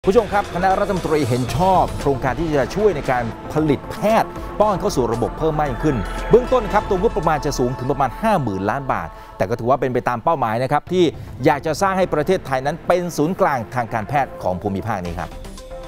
ผู้ชมครับคณะรัฐมนตรีเห็นชอบโครงการที่จะช่วยในการผลิตแพทย์ป้อนเข้าสู่ระบบเพิ่มมากขึ้นเบื้องต้นครับตัวงบประมาณจะสูงถึงประมาณ 50,000 ล้านบาทแต่ก็ถือว่าเป็นไปตามเป้าหมายนะครับที่อยากจะสร้างให้ประเทศไทยนั้นเป็นศูนย์กลางทางการแพทย์ของภูมิภาคนี้ครับ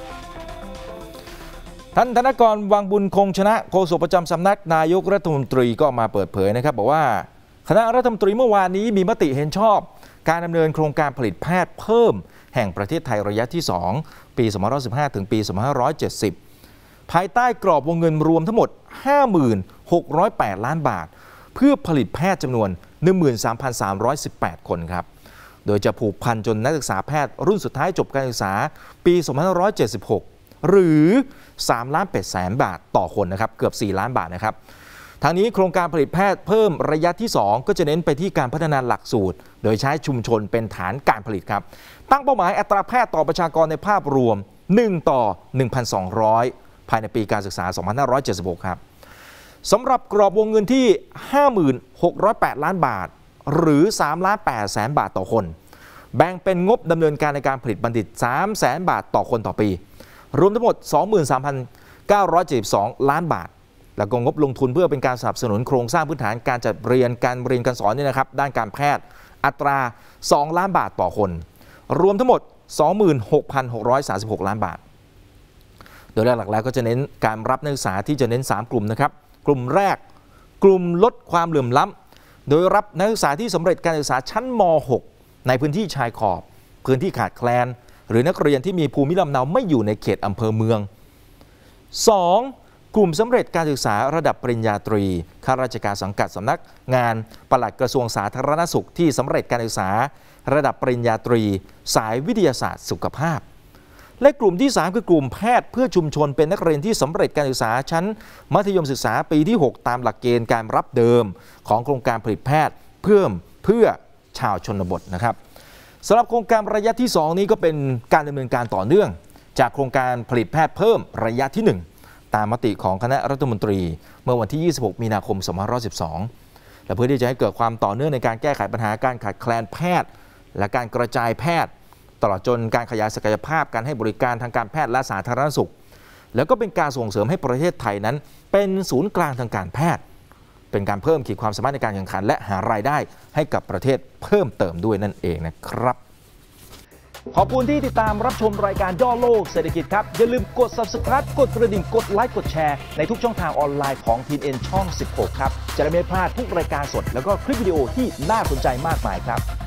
ท่านธนกรวังบุญคงชนะโฆษกประจำสำนักนายกรัฐมนตรีก็มาเปิดเผยนะครับบอกว่าคณะรัฐมนตรีเมื่อวานนี้มีมติเห็นชอบการดำเนินโครงการผลิตแพทย์เพิ่มแห่งประเทศไทยระยะที่ 2 ปี 2515 ถึงปี 2570 ภายใต้กรอบวงเงินรวมทั้งหมด 56,800 ล้านบาทเพื่อผลิตแพทย์จำนวน 13,318 คนครับโดยจะผูกพันจนนักศึกษาแพทย์รุ่นสุดท้ายจบการศึกษาปี 2576 หรือ3,800,000 บาทต่อคนนะครับเกือบ 4 ล้านบาทนะครับทางนี้โครงการผลิตแพทย์เพิ่มระยะที่ 2 ก็จะเน้นไปที่การพัฒนาหลักสูตรโดยใช้ชุมชนเป็นฐานการผลิตครับตั้งเป้าหมายอัตราแพทย์ต่อประชากรในภาพรวม1 ต่อ 1,200 ภายในปีการศึกษา 2576 ครับสำหรับกรอบวงเงินที่ 56,800 ล้านบาทหรือ3,800,000 บาทต่อคนแบ่งเป็นงบดำเนินการในการผลิตบัณฑิต 300,000 บาทต่อคนต่อปีรวมทั้งหมด 23,972 ล้านบาทแล้วก็งบลงทุนเพื่อเป็นการสนับสนุนโครงสร้างพื้นฐานการจัดเรียนการสอนนี่นะครับด้านการแพทย์อัตรา 2 ล้านบาทต่อคนรวมทั้งหมด 26,636 ล้านบาทโดยหลักๆแล้วก็จะเน้นการรับนักศึกษาที่จะเน้น 3 กลุ่มนะครับกลุ่มแรกกลุ่มลดความเหลื่อมล้ำโดยรับนักศึกษาที่สำเร็จการศึกษาชั้นม .6 ในพื้นที่ชายขอบพื้นที่ขาดแคลนหรือนักเรียนที่มีภูมิลำเนาไม่อยู่ในเขตอำเภอเมือง 2. กลุ่มสำเร็จการศึกษาระดับปริญญาตรีข้าราชการสังกัดสำนักงานปลัดกระทรวงสาธารณสุขที่สำเร็จการศึกษาระดับปริญญาตรีสายวิทยาศาสตร์สุขภาพและกลุ่มที่ 3 คือกลุ่มแพทย์เพื่อชุมชนเป็นนักเรียนที่สำเร็จการศึกษาชั้นมัธยมศึกษาปีที่ 6 ตามหลักเกณฑ์การรับเดิมของโครงการผลิตแพทย์เพื่อชาวชนบทนะครับสำหรับโครงการระยะที่ 2 นี้ก็เป็นการดำเนินการต่อเนื่องจากโครงการผลิตแพทย์เพิ่มระยะที่ 1 ตามมติของคณะรัฐมนตรีเมื่อวันที่ 26 มีนาคม 2512 และเพื่อที่จะให้เกิดความต่อเนื่องในการแก้ไขปัญหาการขาดแคลนแพทย์และการกระจายแพทย์ตลอดจนการขยายศักยภาพการให้บริการทางการแพทย์และสาธารณสุขแล้วก็เป็นการส่งเสริมให้ประเทศไทยนั้นเป็นศูนย์กลางทางการแพทย์เป็นการเพิ่มขีดความสามารถในการแข่งขันและหารายได้ให้กับประเทศเพิ่มเติมด้วยนั่นเองนะครับขอบคุณที่ติดตามรับชมรายการย่อโลกเศรษฐกิจครับอย่าลืมกด Subscribe กดกระดิ่งกดไลค์กดแชร์ในทุกช่องทางออนไลน์ของ TNN ช่อง 16 ครับจะได้ไม่พลาดทุกรายการสดแล้วก็คลิปวิดีโอที่น่าสนใจมากมายครับ